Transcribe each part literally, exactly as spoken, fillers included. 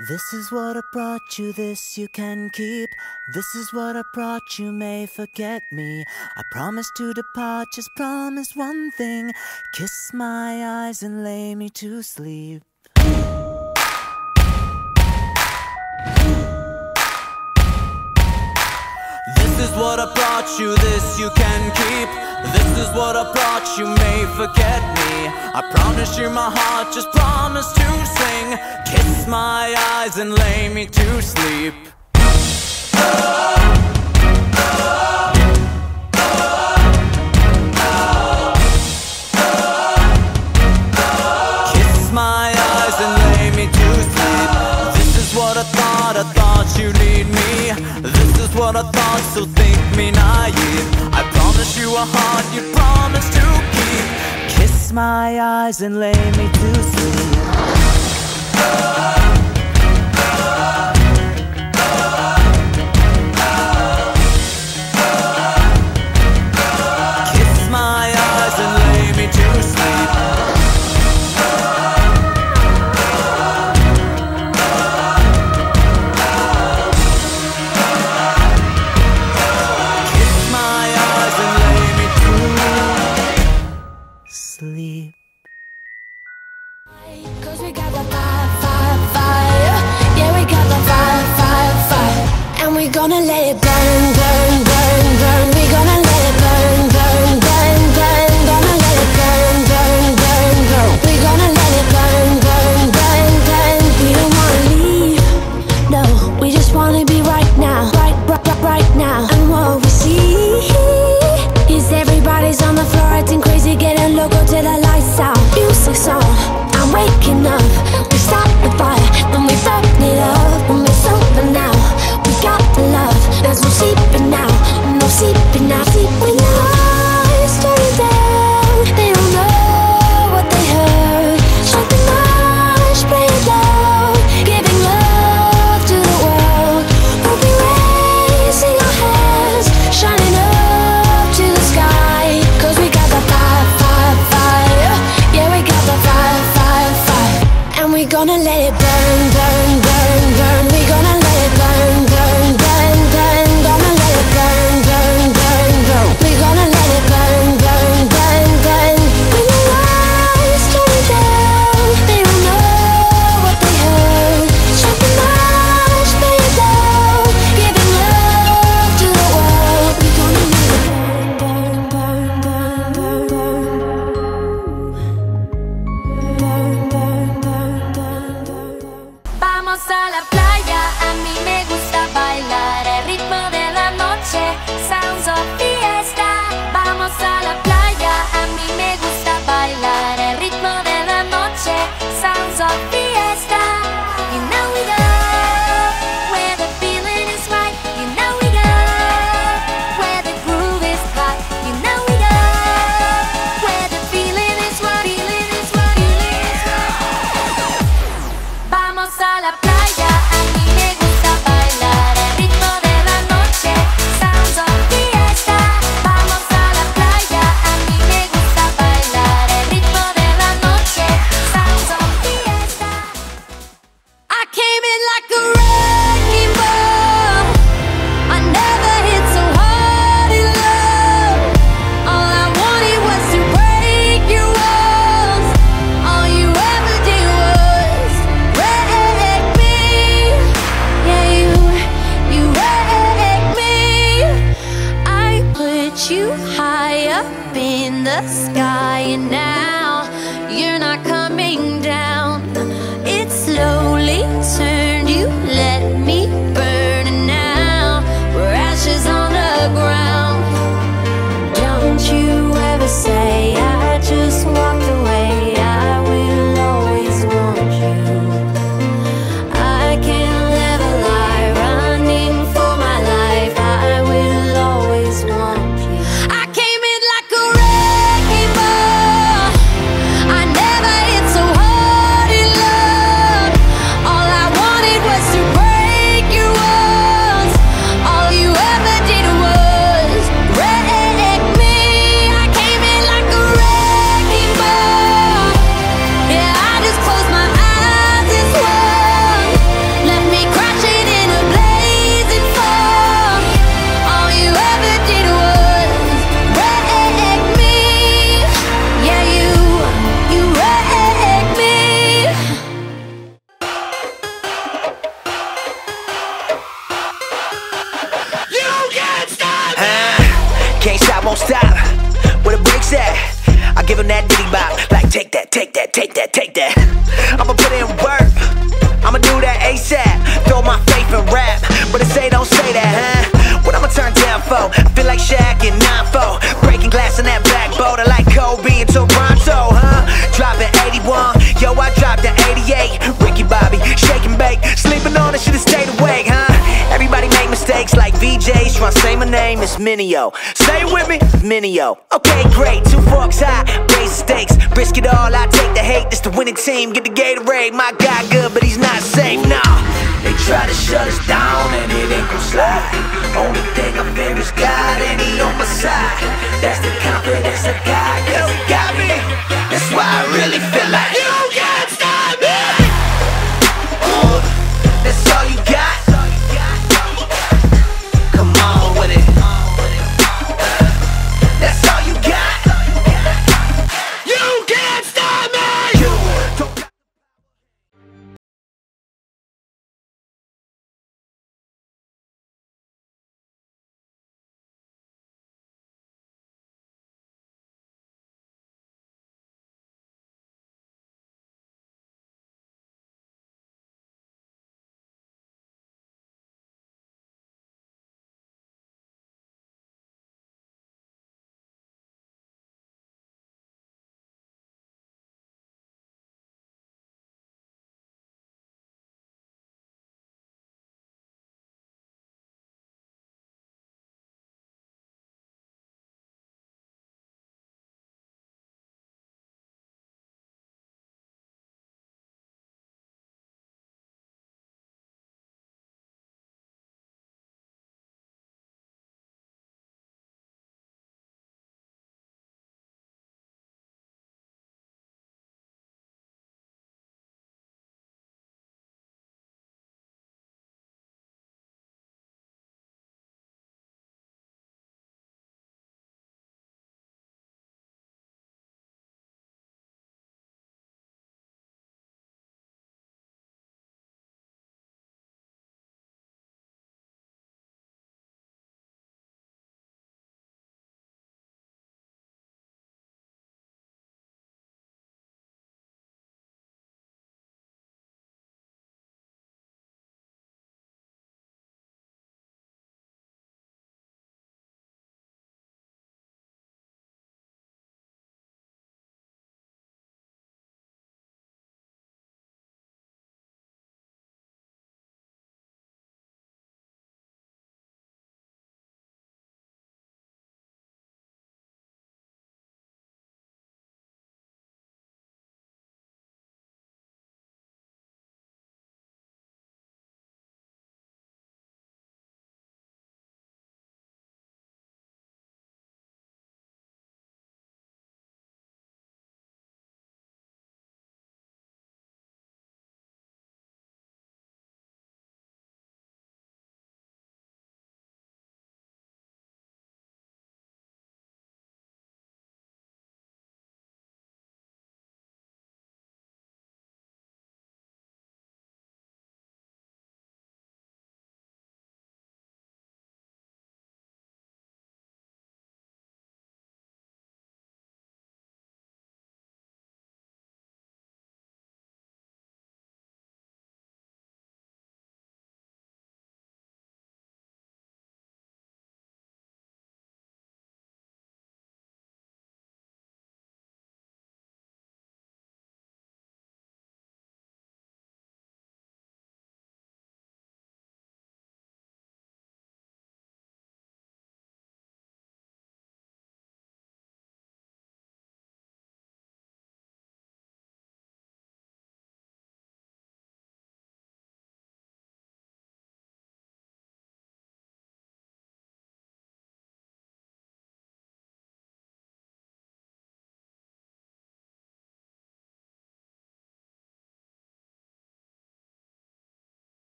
This is what I brought you, this you can keep. This is what I brought you, may forget me. I promise to depart, just promise one thing. Kiss my eyes and lay me to sleep. This is what I brought you, this you can keep. This is what I brought you, may forget me. I promise you my heart, just promise to sing. Kiss my eyes and lay me to sleep. Kiss my eyes and lay me to sleep. This is what I thought, I thought you'd need me. This is what I thought, so think me naive. I promise you a heart you promise to keep. Kiss my eyes and lay me to sleep. Kiss my eyes and lay me to sleep. Sleep. Cause we got the fire, fire, fire. Yeah, we got the fire, fire, fire. And we gonna let it burn, burn, burn, burn. We gonna let it burn, burn, burn, burn. Gonna let it burn, burn, burn, burn. We gonna let it burn, burn, burn, burn. We don't wanna leave, no. We just wanna be right now, right, right, right, right now. And what we see is everybody's on the floor acting crazy, getting loco till the lights out. Music's on, I'm waking up. We start the fire, then we burn it up. And it's over now, we got the love. There's no sleeping now, no sleeping now. Sleep when the lights turn down. They don't know what they heard. Shut the lights, play it loud. Giving love to the world. We'll be raising our hands, shining up to the sky. Cause we got the fire, fire, fire. Yeah, we got the fire, fire, fire. And we gonna let it burn, burn, burn, burn. We gonna let it burn, burn, burn, burn. Gonna let it burn, burn, burn, burn. We gonna let it burn, burn, burn, burn. When the lights turn down, they don't know what they heard. Shut the lights, play it loud. Giving love to the world. We gonna let it burn, burn, burn, burn, burn, burn, burn, burn, burn, burn. Vamos a la playa, a mí me gusta bailar el ritmo de la noche, sounds of fiesta. Vamos a la playa, a mí me gusta bailar el ritmo de la noche, sounds of fiesta. You know we go where the feeling is right. You know we go where the groove is hot. You know we go where the feeling is right. Feeling is right. Feeling is right. Vamos a la playa, a mí me gusta bailar el ritmo de la noche, sounds of fiesta. Vamos a la playa, a mí me gusta bailar el ritmo de la noche, sounds of fiesta. I came in like a wrecking ball. I never hit so hard in love. All I wanted was to break your walls. All you ever did was wreck me. Yeah, you, you wrecked me. I put you high up in the sky, and now you're not coming down. It slowly turned, you let me burn, and now we're ashes on the ground. Don't you ever say I just walked away. I will always want you. I can't live a lie, running for my life. I will always want you. I came in like a wrecking ball. I never hit so hard. give him that diddy bop. Like take that, take that, take that, take that. I'ma put in work, I'ma do that ASAP. Throw my faith in rap, but it say don't say that, huh? What I'ma turn down for? I feel like Shaq in nine four, breaking glass in that black boat. I like Kobe in Toronto, huh? Dropping eighty-one, yo, I dropped the eighty-eight. Ricky Bobby, shake and bake, sleeping on it, should've stayed awake, huh? Everybody make mistakes like V Js, tryna say my name, it's Minio. Say it with me, Minio. Okay, great, two forks high, raise the stakes, risk it all, I take the hate. This the winning team, get the Gatorade. My guy good, but he's not safe, nah. They try to shut us down and it ain't gon' slide. Only thing I fear is God and he on my side. That's the confidence I got, cause he got me. That's why I really feel like you can't stop me. Ooh, that's all you got. Come on with it. That's all you got. You can't stop me. You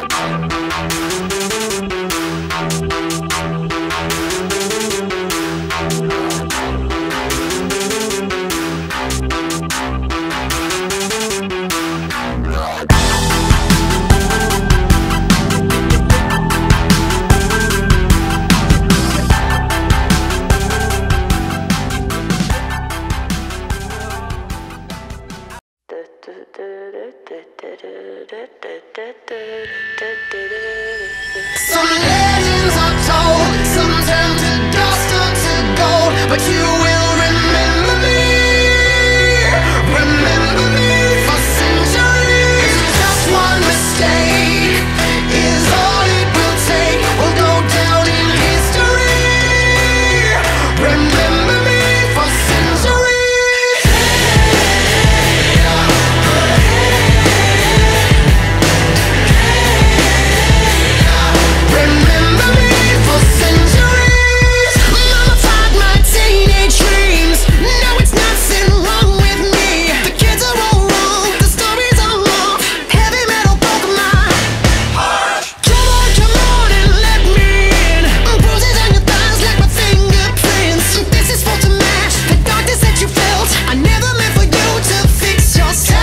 Some legends are told, some turn to dust or to gold, but you will remember me, remember me for centuries. Just one mistake is all it will take. We'll go down in history. Remember me for centuries. Remember me for centuries. Mama taught my teenage dreams. No, it's nothing wrong with me. The kids are all wrong, the stories are long. Heavy metal broke my heart. Come on, come on and let me in. Bruises on your thighs like my fingerprints. This is for to match the darkness that you felt. I never meant for you to fix yourself.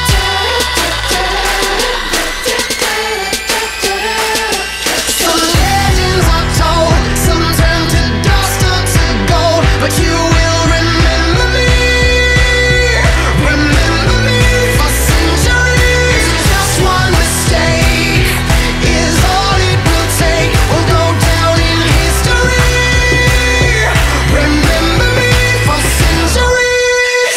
Some legends are told, some turn to dust or to gold, but you will remember me, remember me for centuries. Just one mistake is all it will take. We'll go down in history. Remember me for centuries.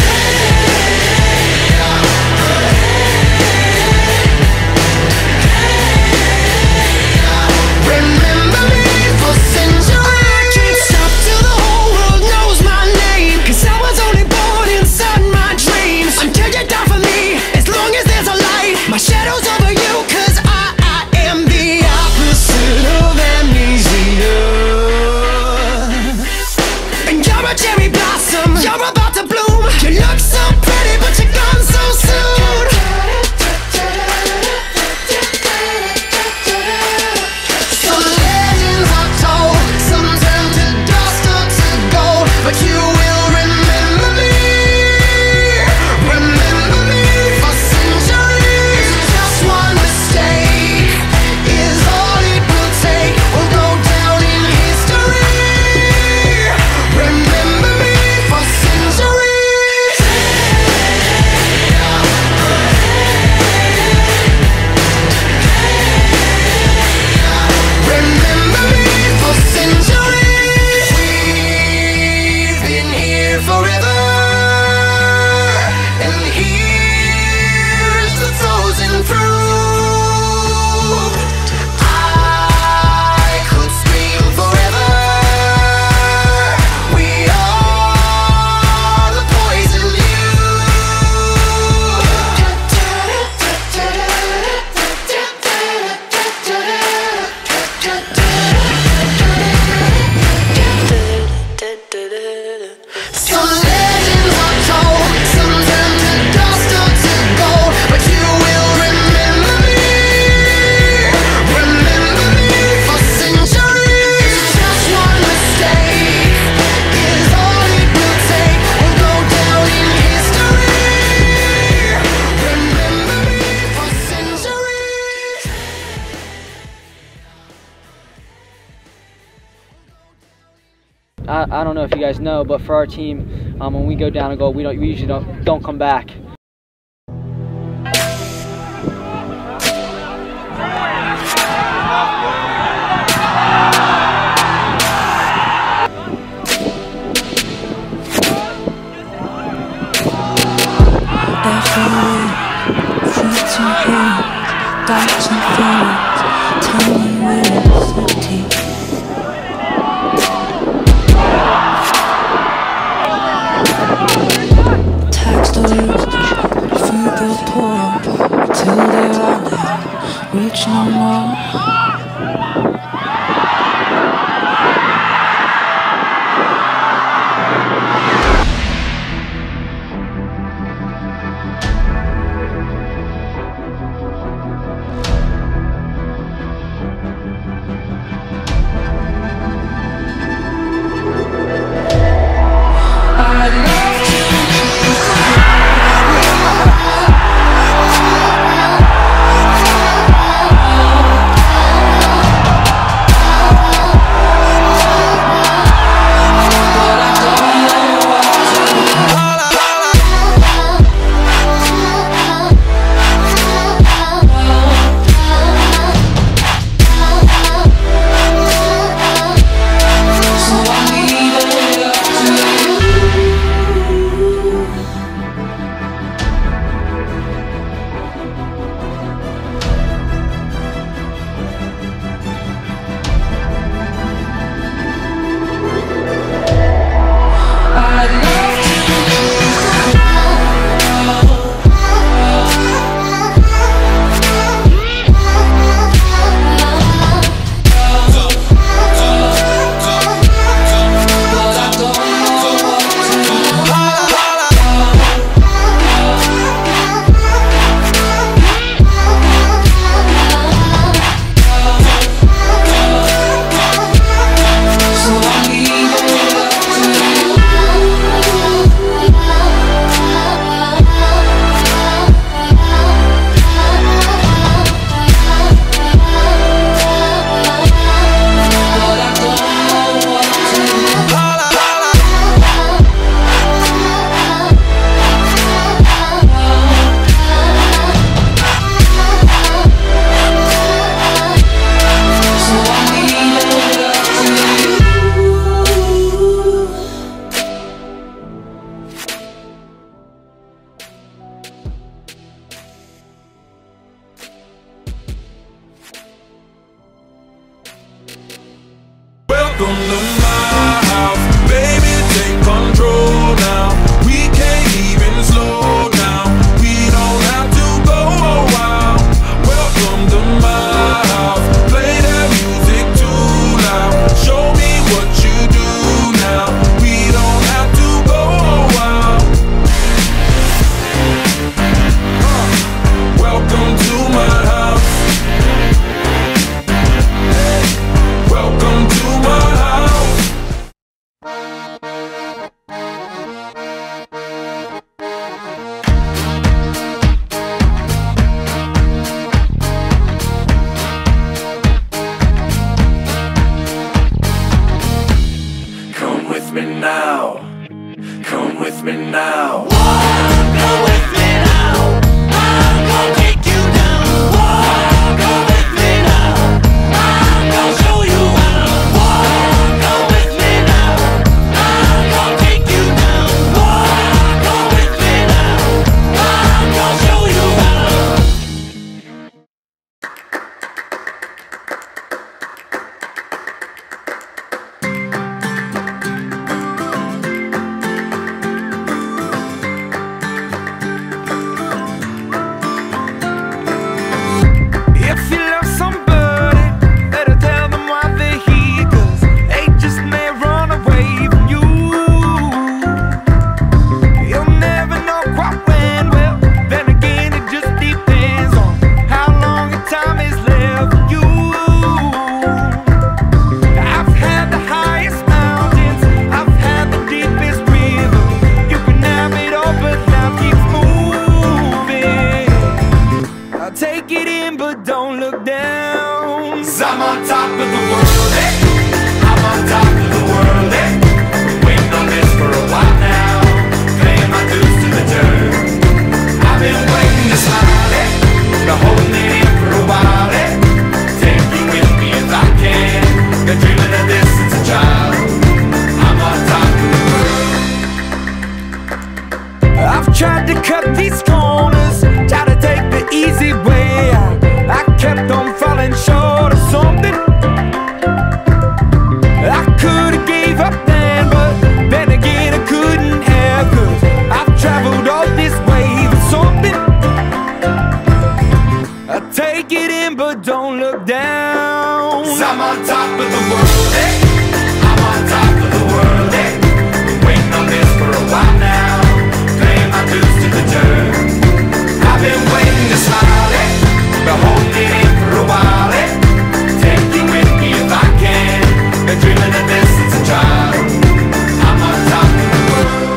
Remember me for centuries. I can't stop till the whole world knows my name, 'cause I was only born inside my dreams. Until you die for me, as long as there's a light, my shadow's over you, 'cause I, I am the opposite of amnesia. And you're a cherry blossom, you're about to bloom. You look so pretty, but you're gone so soon. Some legends are told, some turn to dust or to gold, but you will remember me, remember me for centuries. Just one mistake is all it will take. We'll go down in history. Remember me for centuries. Remember me for centuries. We've been here forever, and here's the frozen fruit. I could scream forever. We are the poison Some legends are told, some turn to dust or to gold, but you will remember me, remember me for centuries. Just one mistake is all it will take. We'll go down in history. Remember me for centuries. I, I don't know if you guys know, but for our team, um, when we go down a goal, we don't we usually don't don't come back. Everywhere, fruits and hands, doubts and feelings, tell me where it's empty. Tag stories through the portal till they're all out, reach no more. Welcome to my house, baby, take control now. We can't even slow down, we don't have to go a while. Welcome to my house, play that music too loud. Show me what you do now, we don't have to go a while. Welcome to my house, welcome to my house. Come with me now, come with me now. Come with me now, I'm gonna take you down. Come with me now, I'm gonna show you how. Come with me now, I'm gonna take you down. Come with me now, I'm gonna show you how. If you love somebody, better tell them why they're here, 'cause they just may run away from you. You'll never know quite when, well, then again it just depends on how long the time is left for you. I've had the highest mountains, I've had the deepest river. You can have it all, but life keeps moving. I'll take it in, but don't look down. 'Cause I'm on top of the world, eh? I'm on top of the world, eh? Waiting on this for a while now, paying my dues to the dirt. I've been waiting to smile, eh? Been holding it in for a while, eh? Take you with me if I can. Been dreaming of this since a child. I'm on top of the world. I've tried to cut these corners, tried to take the easy way out. I kept on falling short of something. I could've gave up then, but then again I couldn't have, 'cause I've traveled all this way for something. I take it in, but don't look down. 'Cause I'm on top of the world, eh? I'm on top of the world, eh? Been waiting on this for a while now, paying my dues to the dirt. I've been waiting to smile, eh? Been holding it in for a while, eh? Take you with me if I can. Been dreaming of this since a child. I'm on top of the world.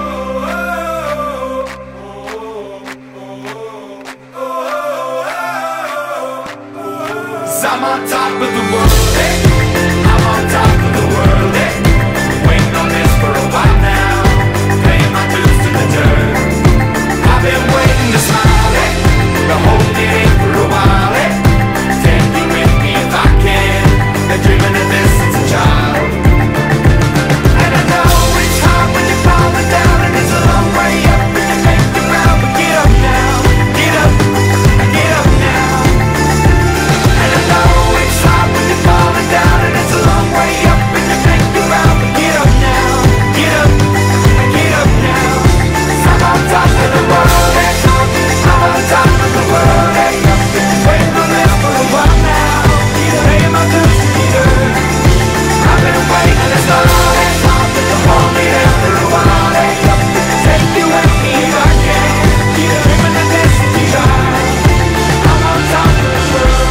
'Cause I'm on top of the world, eh? I'm on top of the world, eh? Waiting on this for a while now, paying my dues to the dirt. I've been waiting to smile, eh? Been holding it in for a while, eh? Take you with me if I can. Been dreaming of this since a child. And I know it's hard when you're falling down, and it's a long way up, and you make the ground, but get up now, get up, get up now. And I know it's hard when you're falling down, and it's a long way up, and you make the ground, but get up now, get up, get up now. 'Cause I'm on top of the world, eh? I'm on top of the world, eh? Waiting on this for a while now, paying my dues to the dirt. I've been waiting this long, eh? Hold me there for a while, eh? Take you with me if I can. Dreaming of this to be right. I'm on top of the world.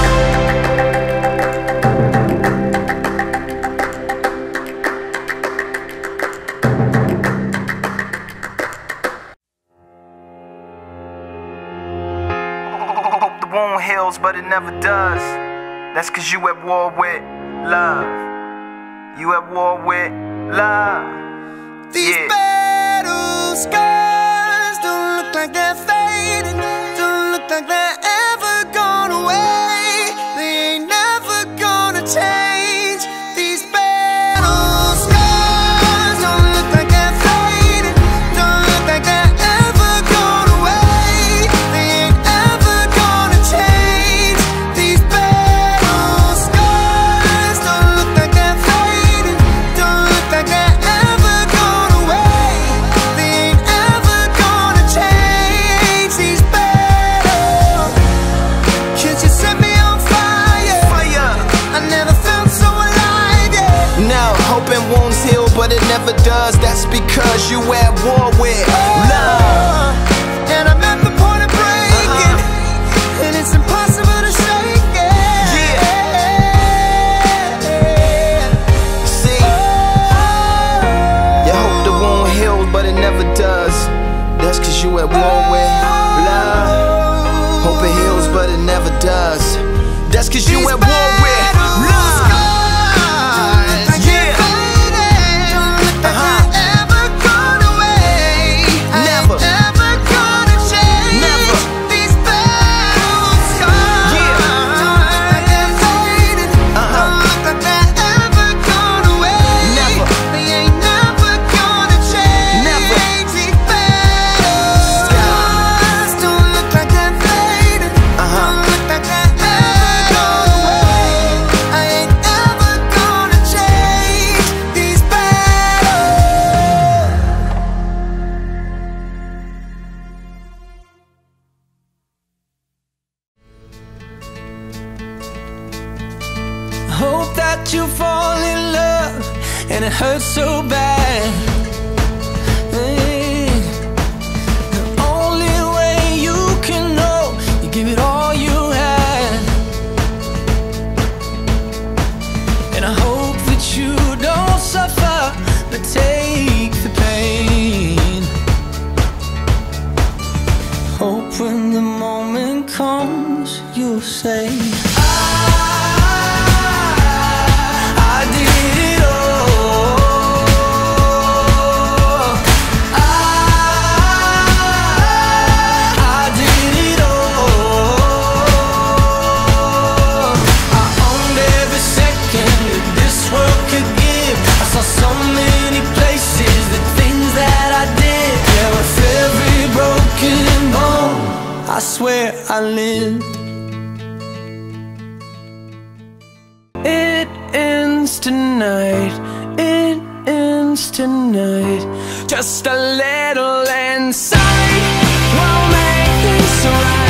Hope the wound heals, but it never does. That's 'cause you at war with love. You at war with love. These Yeah. battle scars don't look like they're fading, don't look like they're ever gone away. They ain't never gonna change. These battle scars don't look like they're fading, don't look like they're ever gone away. They ain't ever gonna change. These battle scars don't look like they're fading. never does. That's because you at war with love. And I'm at the point of breaking, uh-huh. and it's impossible to shake it. Yeah. See, you hope the wound heals, but it never does. That's cause you at war with love. Hope it heals, but it never does. That's cause you at war with love. Hope that you fall in love and it hurts so bad. Hey. The only way you can know, you give it all you had. And I hope that you don't suffer, but take the pain. Hope when the moment comes, you'll say, I swear I lived. It ends tonight, it ends tonight. Just a little insight will make this right.